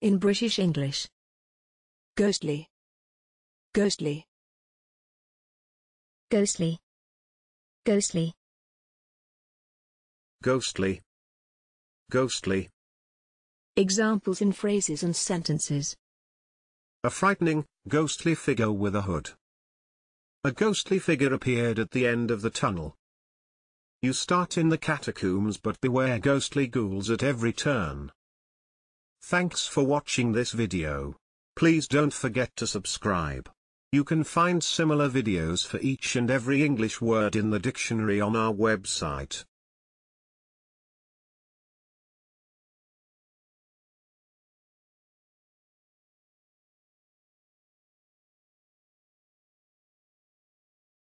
In British English. Ghostly. Ghostly. Ghostly. Ghostly. Ghostly. Ghostly. Examples in phrases and sentences. A frightening, ghostly figure with a hood. A ghostly figure appeared at the end of the tunnel. You start in the catacombs, but beware ghostly ghouls at every turn. Thanks for watching this video. Please don't forget to subscribe. You can find similar videos for each and every English word in the dictionary on our website.